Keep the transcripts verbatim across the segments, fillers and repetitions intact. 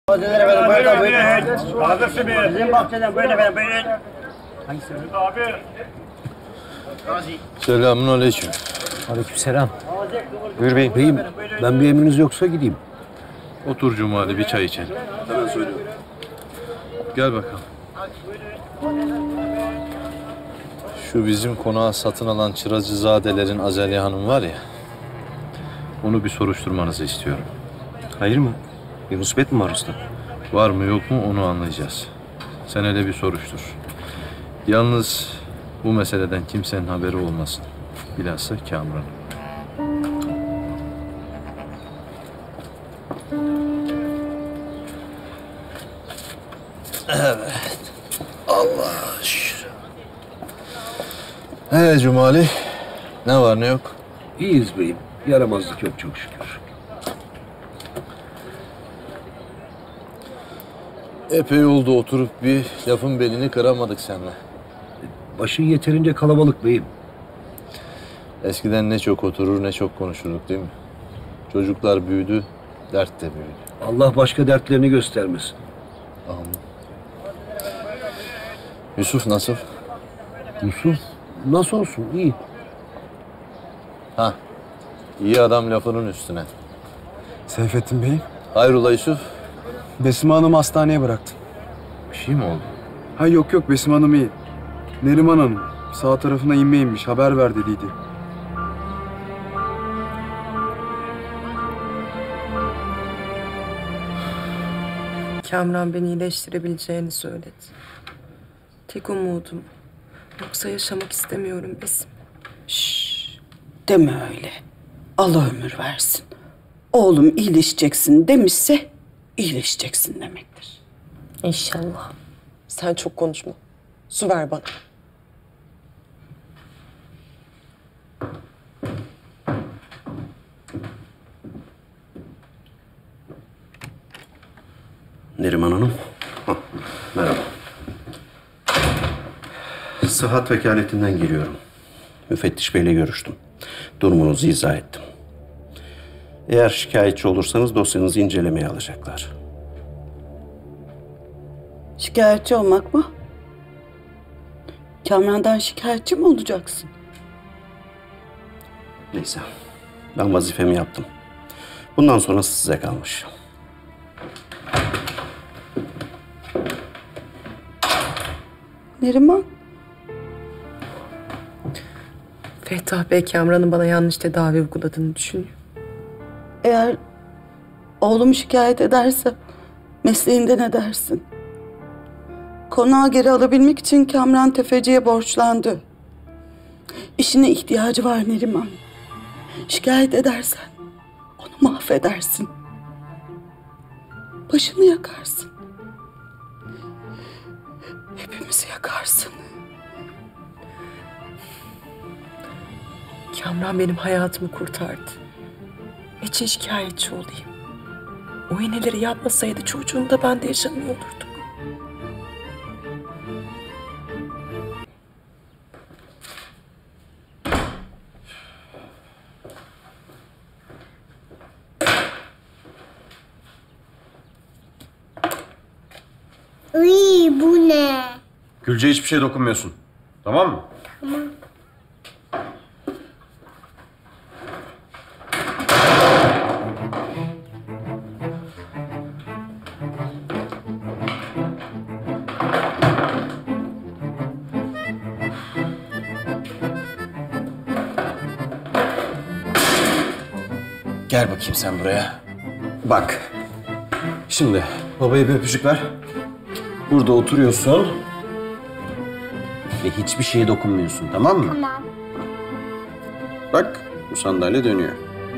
Hazırlar efendim, buyurun, buyurun. Hazırsın bir. Bizim bahçeden buyurun efendim, buyurun. Hangisi? Abi. Selamun aleyküm. Aleykümselam. Buyur beyim. Beyim, ben bir emriniz yoksa gideyim. Otur Cumali, bir çay içelim. Hemen söylüyorum. Gel bakalım. Şu bizim konağı satın alan Çıracızadelerin Azaliye Hanım var ya... ...onu bir soruşturmanızı istiyorum. Hayır mı? Bir musibet mi var usta? Var mı yok mu onu anlayacağız. Sen hele bir soruştur. Yalnız bu meseleden kimsenin haberi olmasın. Bilhassa Kamran. Evet. Allah'a şükür. He Cumali, ne var ne yok? İyiyiz beyim. Yaramazlık yok çok şükür. Epey oldu oturup bir lafın belini kıramadık seninle. Başın yeterince kalabalık beyim. Eskiden ne çok oturur ne çok konuşurduk değil mi? Çocuklar büyüdü, dert de büyüdü. Allah başka dertlerini göstermesin. Amin. Yusuf nasıl? Yusuf nasıl olsun? İyi. Ha, iyi adam lafının üstüne. Seyfettin Bey, Hayrola Yusuf? Besime Hanım'ı hastaneye bıraktım. Bir şey mi oldu? Ha yok yok, Besime Hanım iyi. Neriman Hanım sağ tarafına inme inmiş, haber ver dediydi. Kamran beni iyileştirebileceğini söyledi. Tek umudum. Yoksa yaşamak istemiyorum Besim. Şşş, deme öyle. Allah ömür versin. Oğlum iyileşeceksin demişse iyileşeceksin demektir. İnşallah. Sen çok konuşma. Su ver bana. Neriman Hanım. Hah, merhaba. Sıhhat vekaletinden geliyorum. Müfettiş Bey'le görüştüm. Durumunuzu izah ettim. Eğer şikayetçi olursanız dosyanızı incelemeye alacaklar. Şikayetçi olmak mı? Kamran'dan şikayetçi mi olacaksın? Neyse. Ben vazifemi yaptım. Bundan sonrası size kalmış. Neriman? Fettah Bey Kamran'ın bana yanlış tedavi uyguladığını düşünüyor. Eğer oğlumu şikayet ederse mesleğinde ne dersin? Konağı geri alabilmek için Kamran tefeciye borçlandı. İşine ihtiyacı var Neriman. Şikayet edersen onu mahvedersin. Başını yakarsın. Hepimizi yakarsın. Kamran benim hayatımı kurtardı. Niçin şikayetçi olayım? O iğneleri yapmasaydı çocuğum da ben de yaşamıyor olurduk. Iy, bu ne? Gülce hiçbir şey dokunmuyorsun. Tamam mı? Tamam. Gel bakayım sen buraya. Bak. Şimdi babaya bir öpücük ver. Burada oturuyorsun. Ve hiçbir şeye dokunmuyorsun, tamam mı? Tamam. Bak, bu sandalye dönüyor.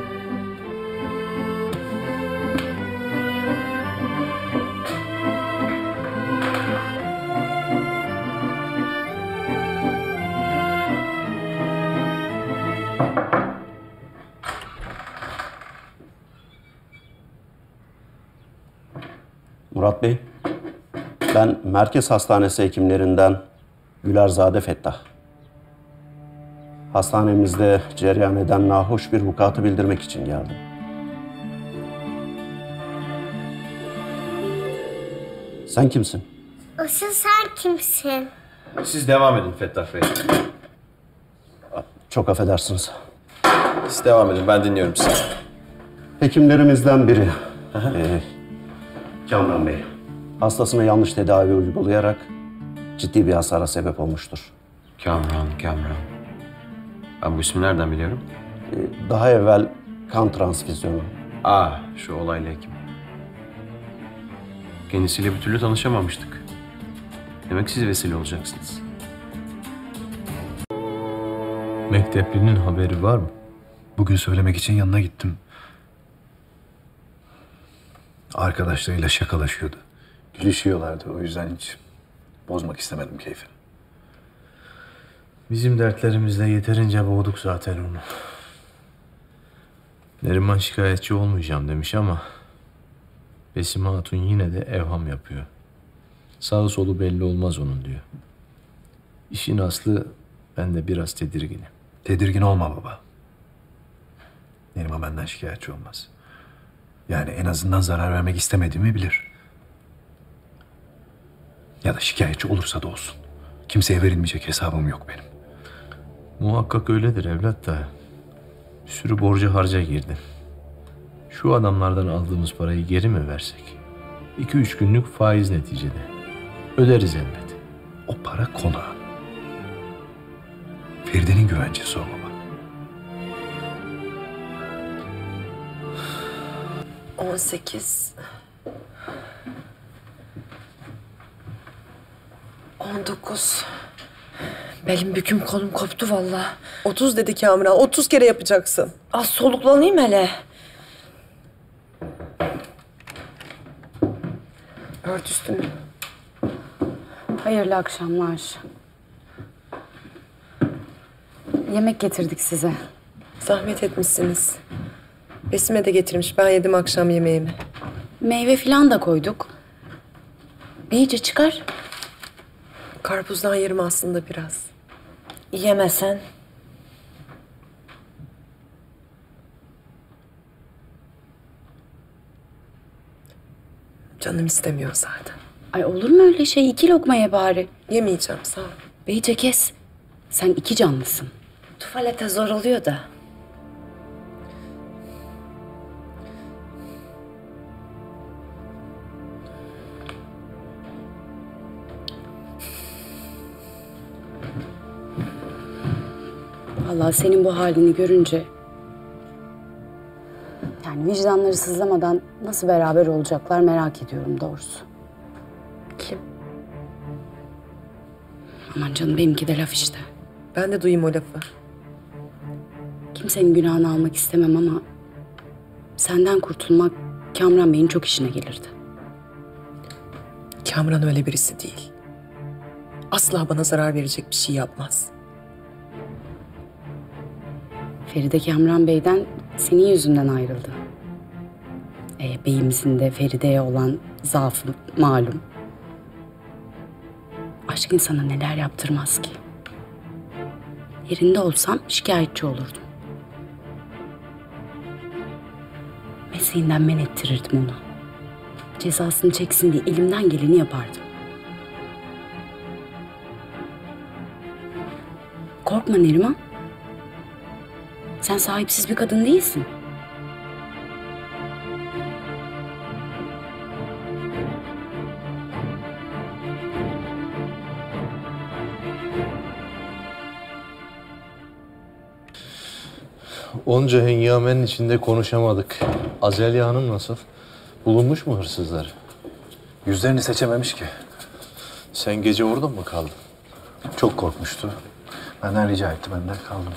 Murat Bey, ben Merkez Hastanesi hekimlerinden Gülerzade Fettah. Hastanemizde cereyan eden nahoş bir vukuatı bildirmek için geldim. Sen kimsin? Asıl sen kimsin? Siz devam edin Fettah Bey. Çok affedersiniz. Siz devam edin, ben dinliyorum sizi. Hekimlerimizden biri. Ee, Kamran Bey. Hastasına yanlış tedavi uygulayarak ciddi bir hasara sebep olmuştur. Kamran, Kamran. Ben bu ismi nereden biliyorum? Ee, daha evvel kan transfüzyonu. Aa, şu olaylı hekim. Kendisiyle bir türlü tanışamamıştık. Demek siz vesile olacaksınız. Mekteplinin haberi var mı? Bugün söylemek için yanına gittim. Arkadaşlarıyla şakalaşıyordu. Gülüşüyorlardı, o yüzden hiç bozmak istemedim keyfini. Bizim dertlerimizle yeterince boğduk zaten onu. Neriman şikayetçi olmayacağım demiş ama Besim Hatun yine de evham yapıyor. Sağı solu belli olmaz onun diyor. İşin aslı ben de biraz tedirginim. Tedirgin olma baba. Neriman benden şikayetçi olmaz. Yani en azından zarar vermek istemediğimi bilir. Ya da şikayetçi olursa da olsun. Kimseye verilmeyecek hesabım yok benim. Muhakkak öyledir evlat da. Bir sürü borca harca girdi. Şu adamlardan aldığımız parayı geri mi versek? İki üç günlük faiz neticede. Öderiz elbet. O para konağın. Feride'nin güvencesi o baba. On sekiz. On dokuz. Belim büküm kolum koptu vallahi. Otuz dedi Kamran. Otuz kere yapacaksın. Az soluklanayım hele. Ört üstünü. Hayırlı akşamlar. Yemek getirdik size. Zahmet etmişsiniz. Besime de getirmiş. Ben yedim akşam yemeğimi. Meyve falan da koyduk. İyice çıkar. Karpuzdan yerim aslında biraz. Yemesen. Canım istemiyor zaten. Ay olur mu öyle şey? İki lokma ye bari. Yemeyeceğim sağ ol. İyice kes. Sen iki canlısın. Tuvalete zor oluyor da. Vallahi senin bu halini görünce... Yani vicdanları sızlamadan nasıl beraber olacaklar merak ediyorum doğrusu. Kim? Aman canım benimki de laf işte. Ben de duyayım o lafı. Kimsenin günahını almak istemem ama... Senden kurtulmak Kamran Bey'in çok işine gelirdi. Kamran öyle birisi değil. Asla bana zarar verecek bir şey yapmaz. Feride Kamran Bey'den senin yüzünden ayrıldı. E, beyimizin de Feride'ye olan zaafı malum. Aşk insana neler yaptırmaz ki. Yerinde olsam şikayetçi olurdum. Mesleğinden men ettirirdim onu. Cezasını çeksin diye elimden geleni yapardım. Korkma Neriman. Sen sahipsiz bir kadın değilsin. Onca hengamenin içinde konuşamadık. Azelya Hanım nasıl? Bulunmuş mu hırsızlar? Yüzlerini seçememiş ki. Sen gece orada mı kaldın? Çok korkmuştu. Benden rica etti, ben de kaldım.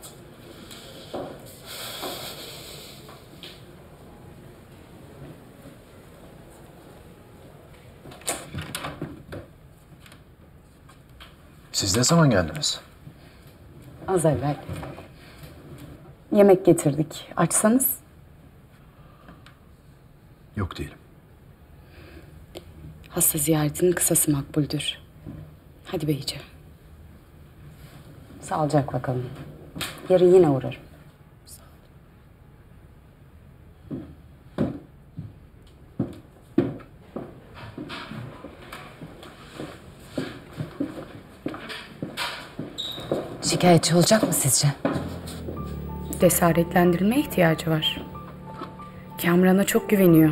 Siz ne zaman geldiniz? Az evvel. Yemek getirdik. Açsanız. Yok değilim. Hasta ziyaretinin kısası makbuldür. Hadi beyce. Sağlıcakla kalın. Yarın yine uğrarım. Şikayetçi olacak mı sizce? Cesaretlendirilmeye ihtiyacı var. Kamran'a çok güveniyor.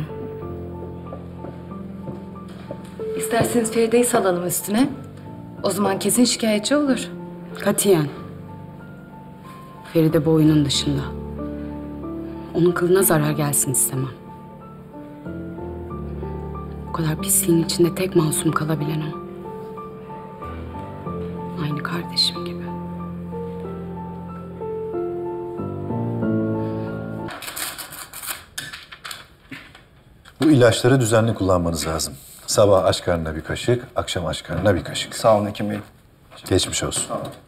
İsterseniz Feride'yi salalım üstüne. O zaman kesin şikayetçi olur. Katiyen. Feride bu oyunun dışında. Onun kılına zarar gelsin istemem. Bu kadar pisliğin içinde tek masum kalabilen o. Aynı kardeşim gibi. Bu ilaçları düzenli kullanmanız lazım. Sabah aç karnına bir kaşık, akşam aç karnına bir kaşık. Sağ olun Hekim Bey. Geçmiş olsun.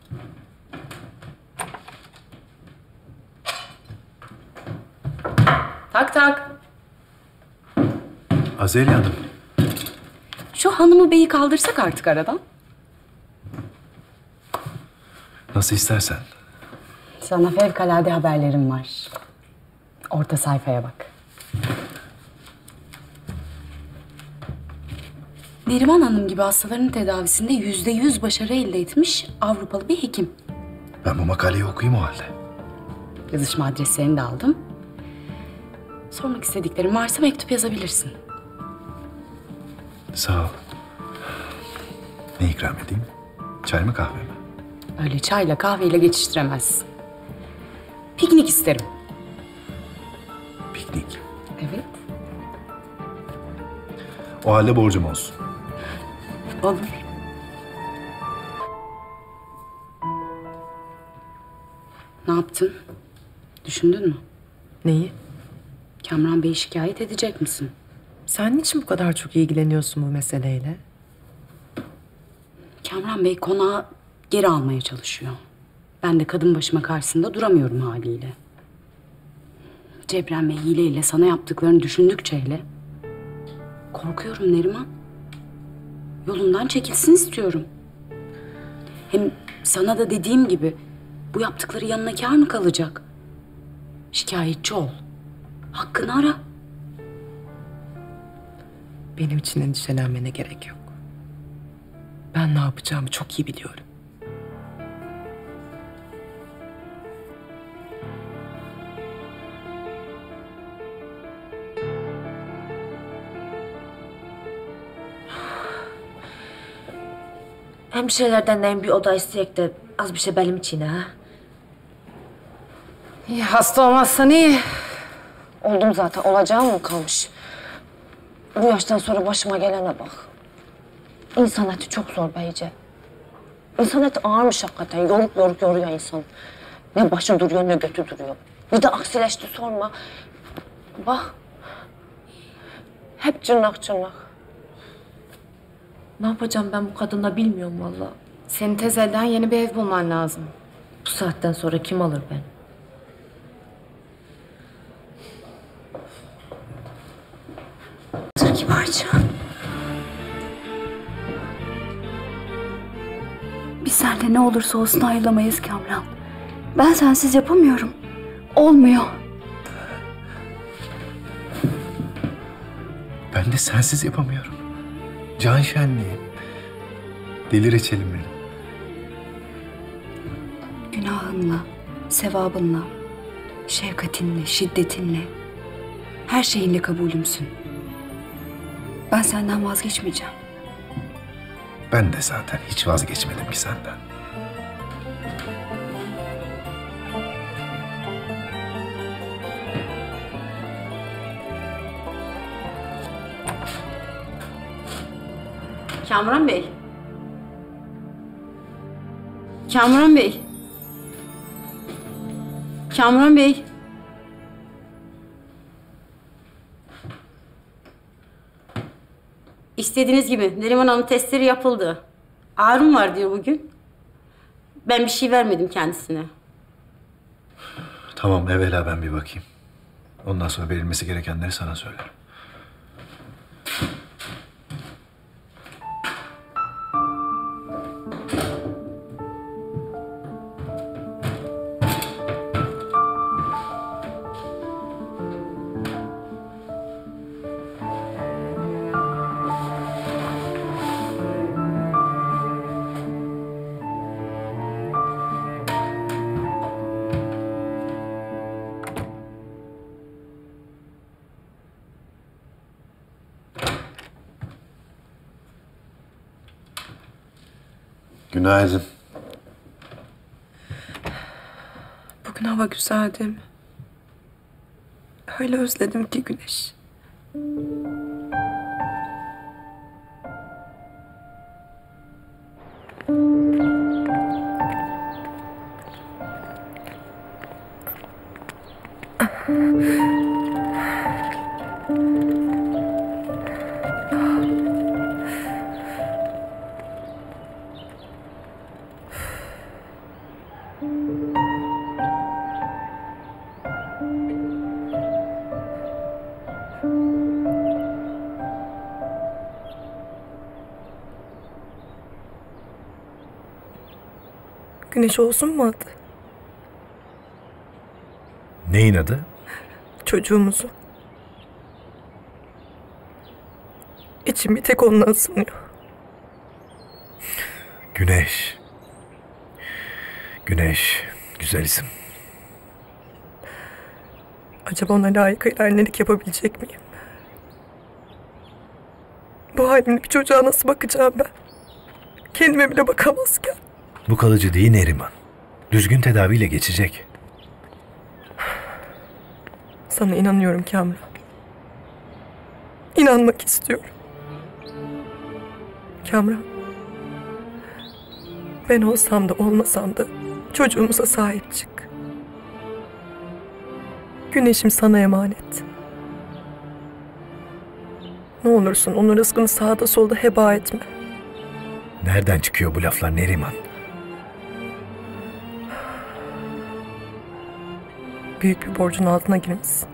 Tak tak. Azeli Hanım, Şu hanımı beyi kaldırsak artık aradan. nasıl istersen. Sana fevkalade haberlerim var. Orta sayfaya bak. Neriman Hanım gibi hastaların tedavisinde yüzde yüz başarı elde etmiş Avrupalı bir hekim. Ben bu makaleyi okuyayım o halde. Yazışma adreslerini de aldım. Sormak istediklerin varsa mektup yazabilirsin. Sağ ol. Ne ikram edeyim? Çay mı kahve mi? Öyle çayla kahveyle geçiştiremezsin. Piknik isterim. Piknik. Evet. O halde borcum olsun. Olur. Ne yaptın? Düşündün mü? Neyi? Kamran Bey'i şikayet edecek misin? Sen niçin bu kadar çok ilgileniyorsun bu meseleyle? Kamran Bey konağı geri almaya çalışıyor. Ben de kadın başıma karşısında duramıyorum haliyle. Cebren Bey hileyle sana yaptıklarını düşündükçe hele... korkuyorum Neriman. Yolundan çekilsin istiyorum. Hem sana da dediğim gibi bu yaptıkları yanına kâr mı kalacak? Şikayetçi ol. Hakkını ara. Benim için endişelenmene gerek yok. Ben ne yapacağımı çok iyi biliyorum. Hemşirelerden deyin bir oda isteyek de az bir şey belim içine ha. İyi, hasta olmazsan iyi. Oldum zaten. Olacağım mı kalmış? Bu yaştan sonra başıma gelene bak. İnsan eti çok zor beyce. İnsan eti ağırmış hakikaten. Yoruk yoruk yoruyor insan. Ne başı duruyor ne götü duruyor. Bir de aksileşti sorma. Bak. Hep cırnak cırnak. Ne yapacağım ben bu kadınla bilmiyorum vallahi. Senin tez elden yeni bir ev bulman lazım. Bu saatten sonra kim alır beni? Dur kibarca. Biz seninle ne olursa olsun ayrılamayız Kamran. Ben sensiz yapamıyorum. Olmuyor. Ben de sensiz yapamıyorum. Can şenliği. Deli reçelim benim. Günahınla, sevabınla, şefkatinle, şiddetinle, her şeyinle kabulümsün. Ben senden vazgeçmeyeceğim. Ben de zaten hiç vazgeçmedim ki senden. Kamran Bey. Kamran Bey. Kamran Bey. İstediğiniz gibi Neriman Hanım testleri yapıldı. Ağrım var diyor bugün. Ben bir şey vermedim kendisine. Tamam, evvela ben bir bakayım. Ondan sonra verilmesi gerekenleri sana söylerim. Günaydın. Bugün hava güzel değil mi? Öyle özledim ki güneş. Güneş olsun mu adı? Neyin adı? Çocuğumuzu. İçim bir tek onunla ısınıyor. Güneş. Güneş. Güzel isim. Acaba ona layık annelik yapabilecek miyim? Bu halimle bir çocuğa nasıl bakacağım ben? Kendime bile bakamazken. Bu kalıcı değil Neriman. Düzgün tedaviyle geçecek. Sana inanıyorum Kamran. İnanmak istiyorum. Kamran. Ben olsam da olmasam da çocuğumuza sahip çık. Güneşim sana emanet. Ne olursun onun rızkını sağda solda heba etme. Nereden çıkıyor bu laflar Neriman? Büyük bir borcun altına girmişsin.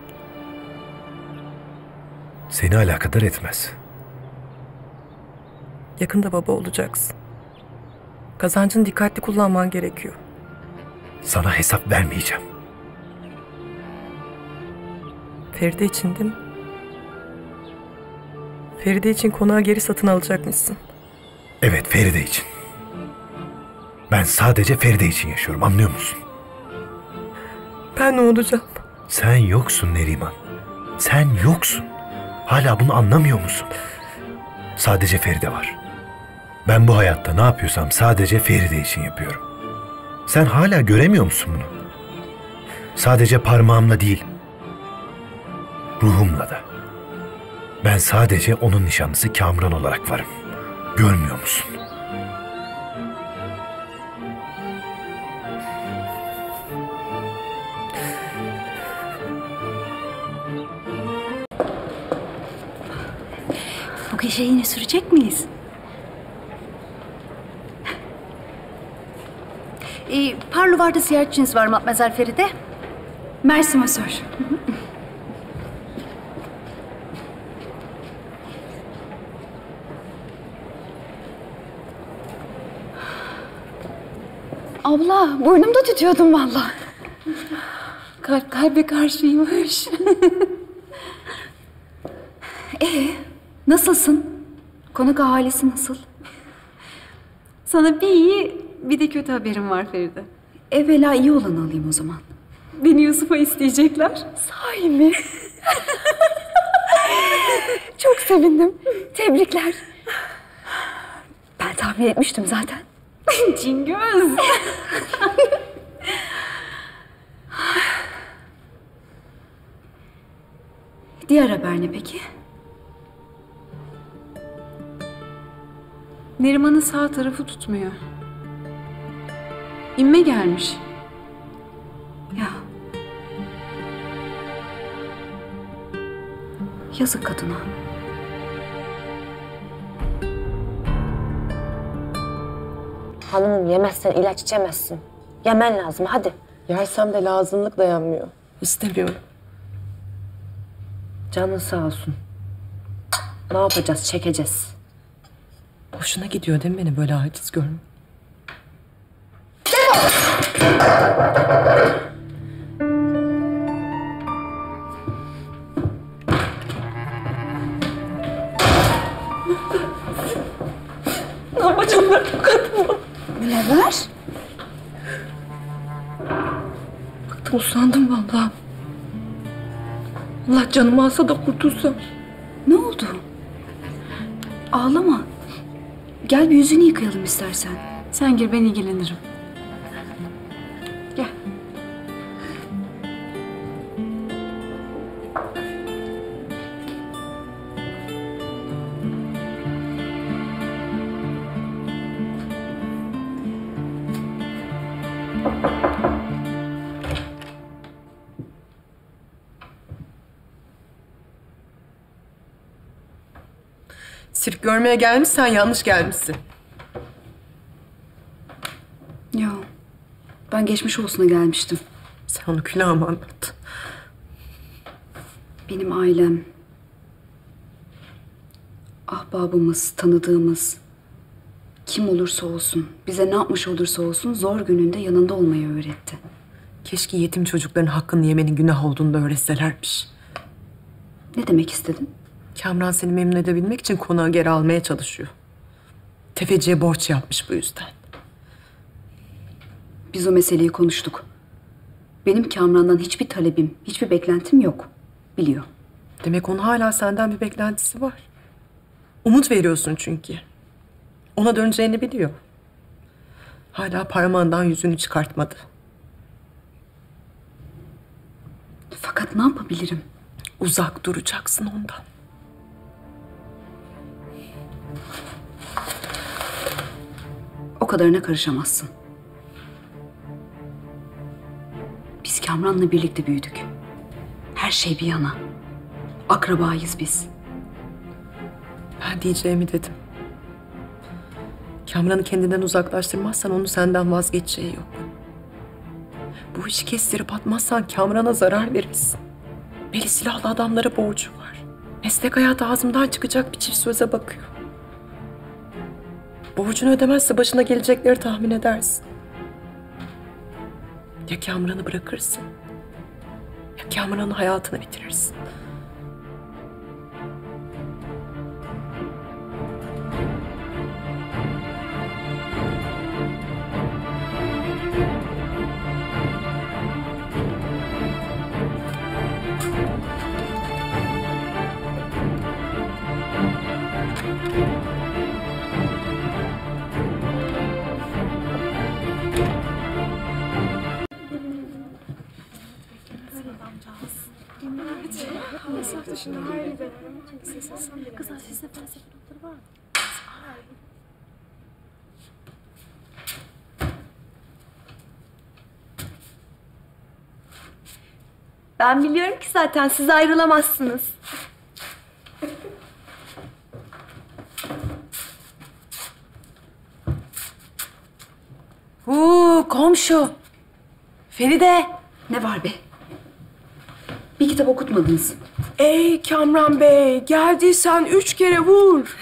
Seni alakadar etmez. Yakında baba olacaksın. Kazancını dikkatli kullanman gerekiyor. Sana hesap vermeyeceğim. Feride için değil mi? Feride için konağı geri satın alacakmışsın. Evet, Feride için. Ben sadece Feride için yaşıyorum, anlıyor musun? Ben ne olacağım? Sen yoksun Neriman. Sen yoksun. Hala bunu anlamıyor musun? Sadece Feride var. Ben bu hayatta ne yapıyorsam sadece Feride için yapıyorum. Sen hala göremiyor musun bunu? Sadece parmağımla değil, ruhumla da. Ben sadece onun nişanlısı Kamran olarak varım. Görmüyor musun? Bu gece yine sürecek miyiz? Ee, Parluvar'da ziyaretçiniz var Matmazel Feride. Mersi Masör. Abla, burnumda tutuyordum vallahi. Kalp kalbe karşıymış. Ee, nasılsın? Konak ahalisi nasıl? Sana bir iyi bir de kötü haberim var Feride. Evvela iyi olanı alayım o zaman. Beni Yusuf'a isteyecekler. Sahi mi? Çok sevindim. Tebrikler. Ben tahmin etmiştim zaten. Cingöz. Diğer haber ne peki? Neriman'ın sağ tarafı tutmuyor. İnme gelmiş. Ya. Yazık kadına. Hanımım yemezsen ilaç içemezsin. Yemen lazım hadi. Yersem de lazımlık dayanmıyor. İstemiyorum. Canın sağ olsun. Ne yapacağız? Çekeceğiz. Boşuna gidiyor değil mi beni böyle aciz görme? Ne yapacağım ben bu kadına? Münevver? Bıktım, usandım vallahi. Allah canımı alsa da kurtulsam. Ne oldu? Ağlama. Gel bir yüzünü yıkayalım istersen. Sen gir, ben ilgilenirim. Gel. Sirk görmeye gelmişsen yanlış gelmişsin. Ya ben geçmiş olsuna gelmiştim. Sen onu külahıma anlat. Benim ailem, ahbabımız, tanıdığımız, kim olursa olsun, bize ne yapmış olursa olsun zor gününde yanında olmayı öğretti. Keşke yetim çocukların hakkını yemenin günah olduğunu da öğretselermiş. Ne demek istedin? Kamran seni memnun edebilmek için konağı geri almaya çalışıyor. Tefeciye borç yapmış bu yüzden. Biz o meseleyi konuştuk. Benim Kamran'dan hiçbir talebim, hiçbir beklentim yok. Biliyor. Demek onun hala senden bir beklentisi var. Umut veriyorsun çünkü. Ona döneceğini biliyor. Hala parmağından yüzünü çıkartmadı. Fakat ne yapabilirim? Uzak duracaksın ondan. O kadarına karışamazsın. Biz Kamran'la birlikte büyüdük. Her şey bir yana. Akrabayız biz. Ben diyeceğimi dedim. Kamran'ı kendinden uzaklaştırmazsan onun senden vazgeçeceği yok. Bu işi kestirip atmazsan Kamran'a zarar verirsin. Belli silahlı adamlara borcu var. Meslek hayatı ağzımdan çıkacak bir çift söze bakıyor. Borcunu ödemezse başına gelecekleri tahmin edersin. Ya Kamran'ı bırakırsın, ya Kamran'ın hayatını bitirirsin. Ben biliyorum ki zaten siz ayrılamazsınız. Huu, komşu. Feride. Ne var be? Bir kitap okutmadınız. Ey Kamran Bey, geldiysen üç kere vur.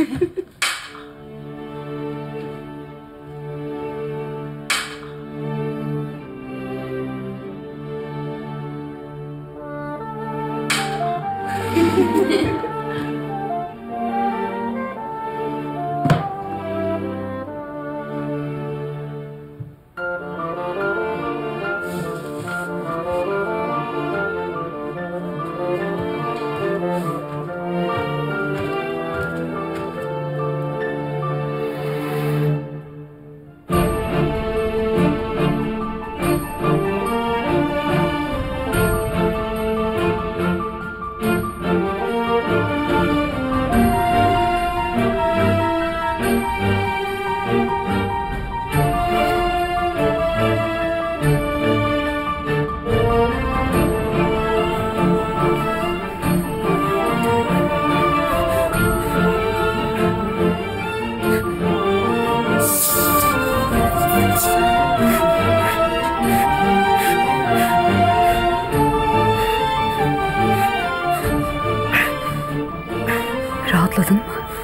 Rahatladın mı?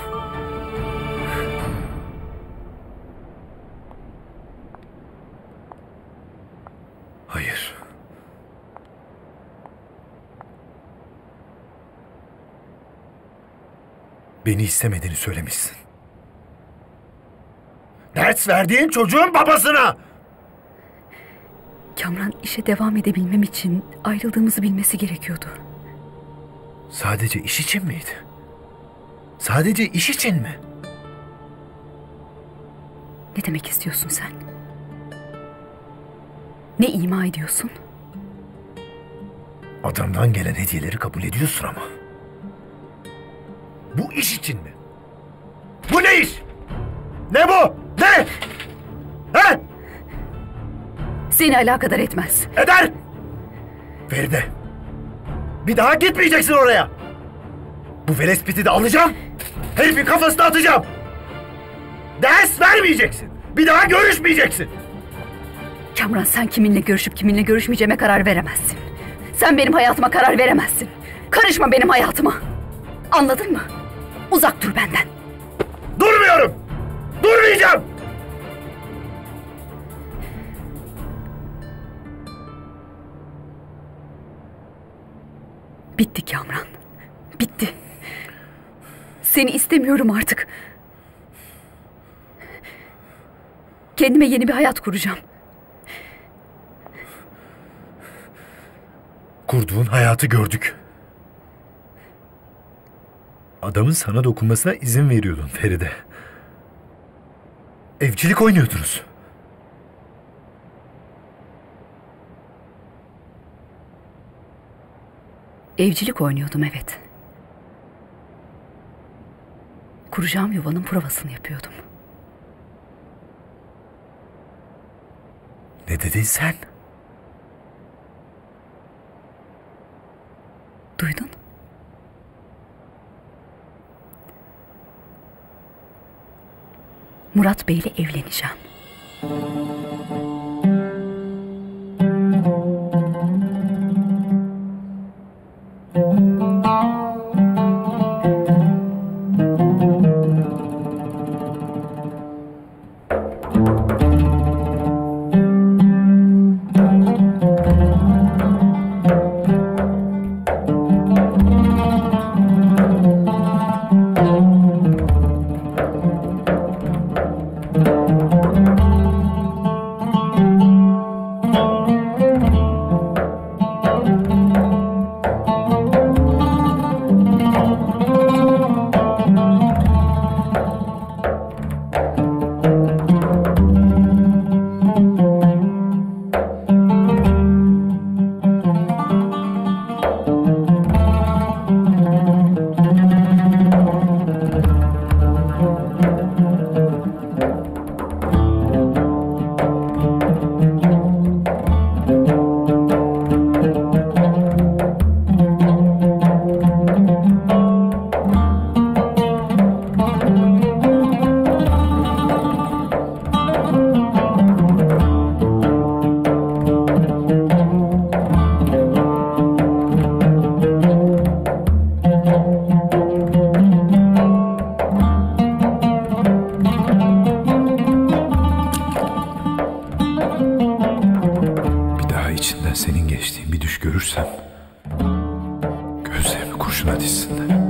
Hayır. Beni istemediğini söylemişsin. Ders verdiğin çocuğun babasına! Kamran işe devam edebilmem için ayrıldığımızı bilmesi gerekiyordu. Sadece iş için miydi? Sadece iş için mi? Ne demek istiyorsun sen? Ne ima ediyorsun? Adamdan gelen hediyeleri kabul ediyorsun ama. Bu iş için mi? Bu ne iş? Ne bu? Ne? He? Seni alakadar etmez. Eder! Feride, bir daha gitmeyeceksin oraya. Bu velespiti de alacağım, herifin kafasına atacağım. Ders vermeyeceksin, bir daha görüşmeyeceksin. Kamran, sen kiminle görüşüp kiminle görüşmeyeceğime karar veremezsin. Sen benim hayatıma karar veremezsin. Karışma benim hayatıma. Anladın mı? Uzak dur benden. Durmuyorum! Durmayacağım! Bitti Kamran. Bitti. Seni istemiyorum artık. Kendime yeni bir hayat kuracağım. Kurduğun hayatı gördük. Adamın sana dokunmasına izin veriyordun Feride. Evcilik oynuyordunuz. Evcilik oynuyordum, evet. Kuracağım yuvanın provasını yapıyordum. Ne dedin sen? Duydun? Murat Bey'le evleneceğim. İçinden senin geçtiğin bir düş görürsem gözlerimi kurşuna dizsinler.